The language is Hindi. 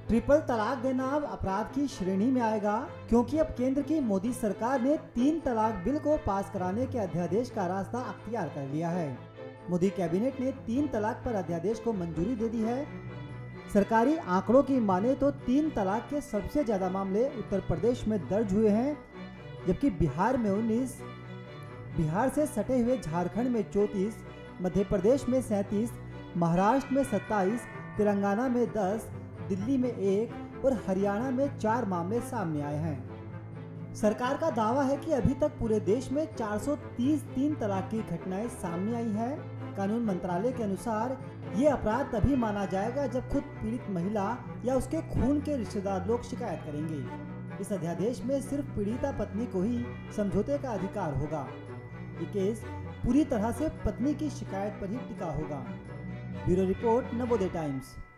ट्रिपल तलाक देना अब अपराध की श्रेणी में आएगा, क्योंकि अब केंद्र की मोदी सरकार ने 3 तलाक बिल को पास कराने के अध्यादेश का रास्ता अख्तियार कर लिया है। मोदी कैबिनेट ने 3 तलाक पर अध्यादेश को मंजूरी दे दी है। सरकारी आंकड़ों की माने तो 3 तलाक के सबसे ज्यादा मामले उत्तर प्रदेश में दर्ज हुए हैं, जबकि बिहार में 19, बिहार से सटे हुए झारखंड में 34, मध्य प्रदेश में 37, महाराष्ट्र में 27, तेलंगाना में 10, दिल्ली में 1 और हरियाणा में 4 मामले सामने आए हैं। सरकार का दावा है कि अभी तक पूरे देश में 430 3 तलाक की घटनाएं सामने आई है। कानून मंत्रालय के अनुसार ये अपराध तभी माना जाएगा जब खुद पीड़ित महिला या उसके खून के रिश्तेदार लोग शिकायत करेंगे। इस अध्यादेश में सिर्फ पीड़िता पत्नी को ही समझौते का अधिकार होगा। ये केस पूरी तरह से पत्नी की शिकायत पर ही टिका होगा। Bureau report, Navodaya times.